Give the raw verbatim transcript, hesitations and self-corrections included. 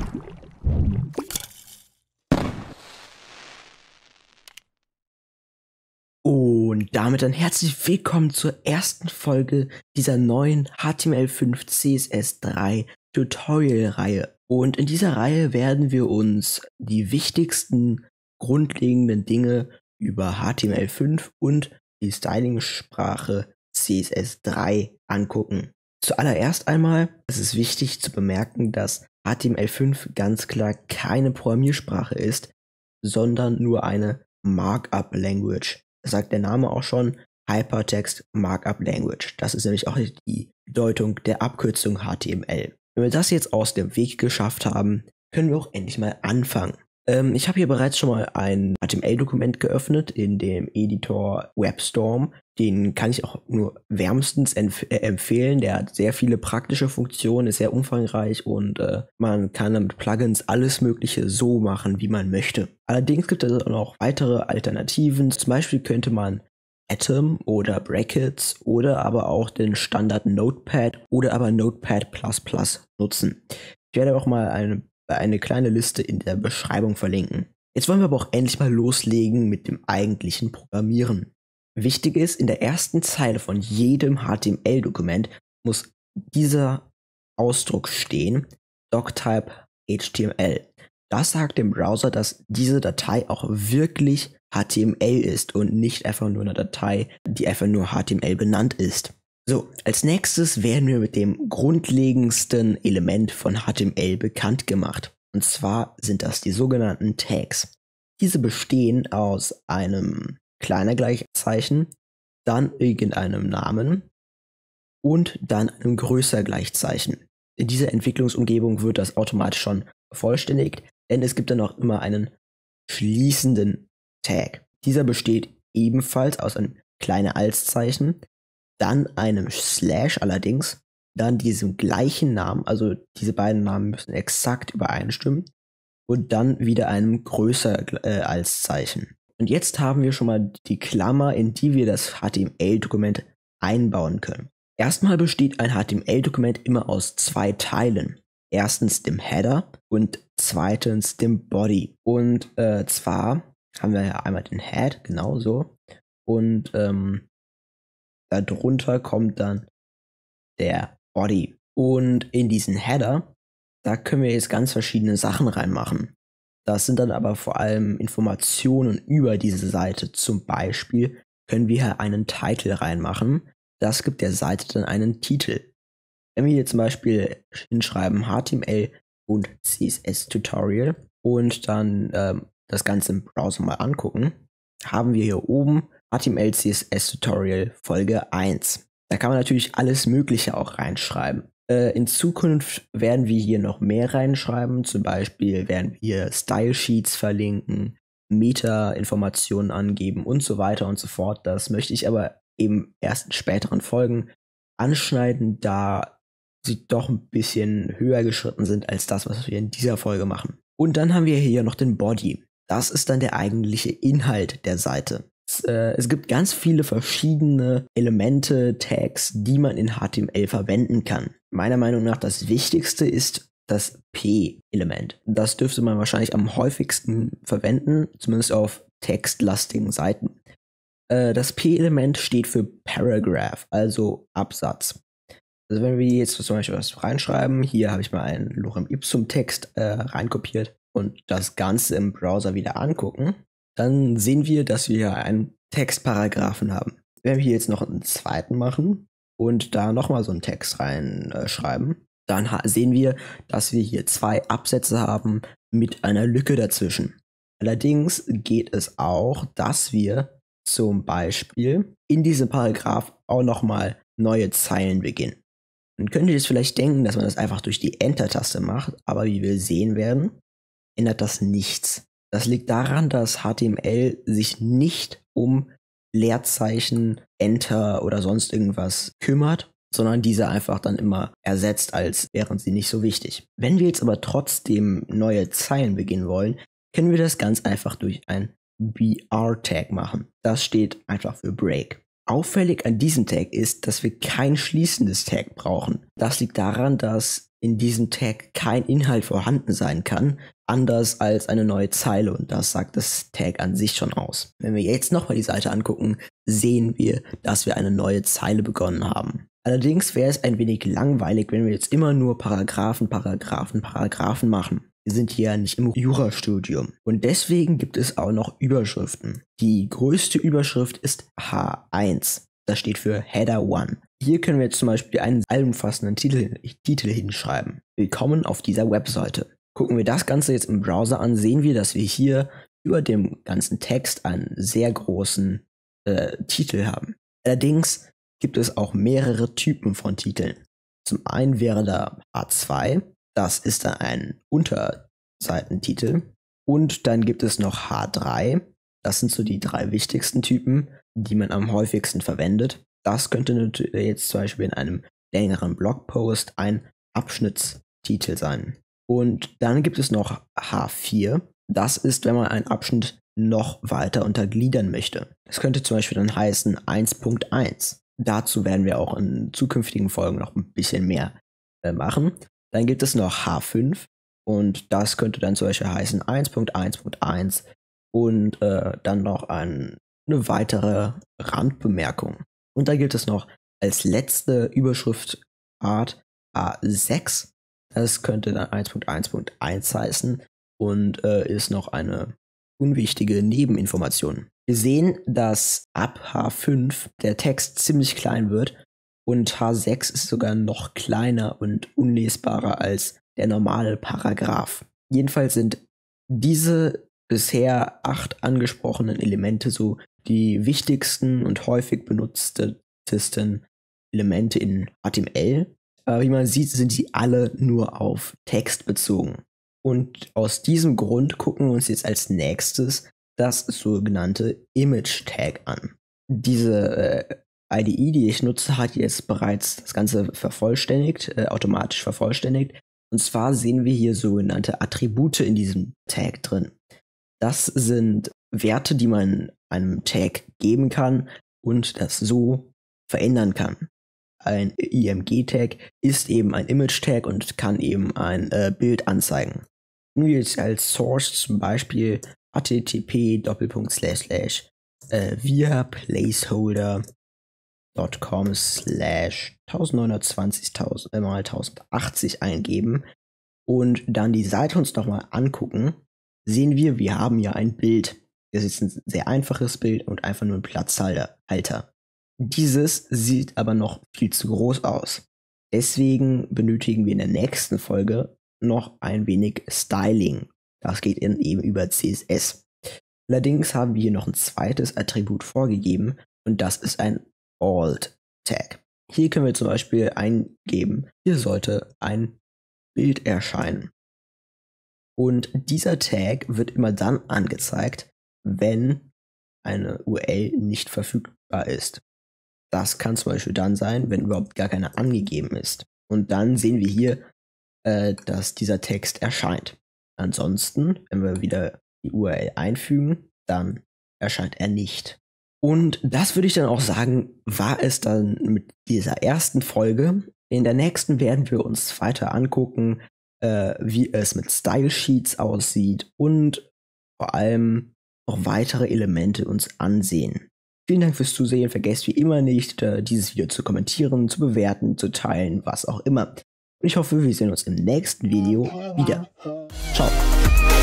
Und damit dann herzlich willkommen zur ersten Folge dieser neuen H T M L fünf C S S drei Tutorial-Reihe. Und in dieser Reihe werden wir uns die wichtigsten grundlegenden Dinge über H T M L fünf und die Styling-Sprache C S S drei angucken. Zuallererst einmal ist es wichtig zu bemerken, dass H T M L fünf ganz klar keine Programmiersprache ist, sondern nur eine Markup-Language. Das sagt der Name auch schon, Hypertext Markup Language. Das ist nämlich auch die Bedeutung der Abkürzung H T M L. Wenn wir das jetzt aus dem Weg geschafft haben, können wir auch endlich mal anfangen. Ähm, ich habe hier bereits schon mal ein H T M L-Dokument geöffnet in dem Editor WebStorm. Den kann ich auch nur wärmstens empf äh, empfehlen. Der hat sehr viele praktische Funktionen, ist sehr umfangreich und äh, man kann mit Plugins alles Mögliche so machen, wie man möchte. Allerdings gibt es auch noch weitere Alternativen. Zum Beispiel könnte man Atom oder Brackets oder aber auch den Standard Notepad oder aber Notepad plus plus nutzen. Ich werde auch mal eine, eine kleine Liste in der Beschreibung verlinken. Jetzt wollen wir aber auch endlich mal loslegen mit dem eigentlichen Programmieren. Wichtig ist, in der ersten Zeile von jedem H T M L-Dokument muss dieser Ausdruck stehen, Doctype H T M L. Das sagt dem Browser, dass diese Datei auch wirklich H T M L ist und nicht einfach nur eine Datei, die einfach nur H T M L benannt ist. So, als nächstes werden wir mit dem grundlegendsten Element von H T M L bekannt gemacht. Und zwar sind das die sogenannten Tags. Diese bestehen aus einem kleiner Gleichzeichen, dann irgendeinem Namen und dann einem größer Gleichzeichen. In dieser Entwicklungsumgebung wird das automatisch schon vervollständigt, denn es gibt dann auch immer einen schließenden Tag. Dieser besteht ebenfalls aus einem kleinen Altzeichen, dann einem Slash allerdings, dann diesem gleichen Namen, also diese beiden Namen müssen exakt übereinstimmen, und dann wieder einem größer äh, Altzeichen. Und jetzt haben wir schon mal die Klammer, in die wir das H T M L-Dokument einbauen können. Erstmal besteht ein H T M L-Dokument immer aus zwei Teilen. Erstens dem Header und zweitens dem Body. Und äh, zwar haben wir ja einmal den Head, genau so. Und ähm, darunter kommt dann der Body. Und in diesen Header, da können wir jetzt ganz verschiedene Sachen reinmachen. Das sind dann aber vor allem Informationen über diese Seite. Zum Beispiel können wir hier einen Titel reinmachen. Das gibt der Seite dann einen Titel. Wenn wir hier zum Beispiel hinschreiben H T M L und C S S Tutorial und dann ähm, das Ganze im Browser mal angucken, haben wir hier oben H T M L C S S Tutorial Folge eins. Da kann man natürlich alles Mögliche auch reinschreiben. In Zukunft werden wir hier noch mehr reinschreiben, zum Beispiel werden wir Style Sheets verlinken, Meta-Informationen angeben und so weiter und so fort. Das möchte ich aber eben erst in späteren Folgen anschneiden, da sie doch ein bisschen höher geschritten sind als das, was wir in dieser Folge machen. Und dann haben wir hier noch den Body. Das ist dann der eigentliche Inhalt der Seite. Es, äh, es gibt ganz viele verschiedene Elemente, Tags, die man in H T M L verwenden kann. Meiner Meinung nach das Wichtigste ist das P-Element. Das dürfte man wahrscheinlich am häufigsten verwenden, zumindest auf textlastigen Seiten. Äh, das P-Element steht für Paragraph, also Absatz. Also wenn wir jetzt zum Beispiel was reinschreiben, hier habe ich mal einen Lorem Ipsum Text äh, reinkopiert und das Ganze im Browser wieder angucken, dann sehen wir, dass wir hier einen Textparagraphen haben. Wenn wir hier jetzt noch einen zweiten machen und da nochmal so einen Text reinschreiben, äh, dann sehen wir, dass wir hier zwei Absätze haben mit einer Lücke dazwischen. Allerdings geht es auch, dass wir zum Beispiel in diesem Paragraph auch nochmal neue Zeilen beginnen. Man könnte jetzt vielleicht denken, dass man das einfach durch die Enter-Taste macht, aber wie wir sehen werden, ändert das nichts. Das liegt daran, dass H T M L sich nicht um Leerzeichen, Enter oder sonst irgendwas kümmert, sondern diese einfach dann immer ersetzt, als wären sie nicht so wichtig. Wenn wir jetzt aber trotzdem neue Zeilen beginnen wollen, können wir das ganz einfach durch ein B R-Tag machen. Das steht einfach für Break. Auffällig an diesem Tag ist, dass wir kein schließendes Tag brauchen. Das liegt daran, dass in diesem Tag kein Inhalt vorhanden sein kann, anders als eine neue Zeile, und das sagt das Tag an sich schon aus. Wenn wir jetzt nochmal die Seite angucken, sehen wir, dass wir eine neue Zeile begonnen haben. Allerdings wäre es ein wenig langweilig, wenn wir jetzt immer nur Paragraphen, Paragraphen, Paragraphen machen. Wir sind hier nicht im Jurastudium. Und deswegen gibt es auch noch Überschriften. Die größte Überschrift ist H eins. Das steht für Header eins. Hier können wir jetzt zum Beispiel einen allumfassenden Titel, Titel hinschreiben. Willkommen auf dieser Webseite. Gucken wir das Ganze jetzt im Browser an, sehen wir, dass wir hier über dem ganzen Text einen sehr großen äh, Titel haben. Allerdings gibt es auch mehrere Typen von Titeln. Zum einen wäre da H zwei, das ist dann ein Unterseitentitel. Und dann gibt es noch H drei, das sind so die drei wichtigsten Typen, die man am häufigsten verwendet. Das könnte jetzt zum Beispiel in einem längeren Blogpost ein Abschnittstitel sein. Und dann gibt es noch H vier, das ist, wenn man einen Abschnitt noch weiter untergliedern möchte. Das könnte zum Beispiel dann heißen eins Punkt eins. Dazu werden wir auch in zukünftigen Folgen noch ein bisschen mehr äh, machen. Dann gibt es noch H fünf und das könnte dann zum Beispiel heißen eins Punkt eins Punkt eins und äh, dann noch ein, eine weitere Randbemerkung. Und dann gibt es noch als letzte Überschriftart H sechs. Das könnte dann eins Punkt eins Punkt eins heißen und äh, ist noch eine unwichtige Nebeninformation. Wir sehen, dass ab H fünf der Text ziemlich klein wird und H sechs ist sogar noch kleiner und unlesbarer als der normale Paragraph. Jedenfalls sind diese bisher acht angesprochenen Elemente so die wichtigsten und häufig benutztesten Elemente in H T M L. Aber wie man sieht, sind sie alle nur auf Text bezogen. Und aus diesem Grund gucken wir uns jetzt als nächstes das sogenannte Image Tag an. Diese äh, I D E, die ich nutze, hat jetzt bereits das Ganze vervollständigt, äh, automatisch vervollständigt. Und zwar sehen wir hier sogenannte Attribute in diesem Tag drin. Das sind Werte, die man einem Tag geben kann und das so verändern kann. Ein I M G-Tag ist eben ein Image-Tag und kann eben ein äh, Bild anzeigen. Nehmen wir jetzt als Source zum Beispiel H T T P Doppelpunkt Slash Slash via placeholder Punkt com slash neunzehnhundertzwanzig mal tausendachtzig eingeben und dann die Seite uns nochmal angucken, sehen wir, wir haben ja ein Bild. Das ist ein sehr einfaches Bild und einfach nur ein Platzhalter. Dieses sieht aber noch viel zu groß aus. Deswegen benötigen wir in der nächsten Folge noch ein wenig Styling. Das geht eben über C S S. Allerdings haben wir hier noch ein zweites Attribut vorgegeben und das ist ein Alt-Tag. Hier können wir zum Beispiel eingeben, hier sollte ein Bild erscheinen. Und dieser Tag wird immer dann angezeigt, wenn eine U R L nicht verfügbar ist. Das kann zum Beispiel dann sein, wenn überhaupt gar keine angegeben ist. Und dann sehen wir hier, äh, dass dieser Text erscheint. Ansonsten, wenn wir wieder die U R L einfügen, dann erscheint er nicht. Und das würde ich dann auch sagen, war es dann mit dieser ersten Folge. In der nächsten werden wir uns weiter angucken, äh, wie es mit Style Sheets aussieht und vor allem noch weitere Elemente uns ansehen. Vielen Dank fürs Zusehen. Vergesst wie immer nicht, äh, dieses Video zu kommentieren, zu bewerten, zu teilen, was auch immer. Und ich hoffe, wir sehen uns im nächsten Video wieder. Ciao.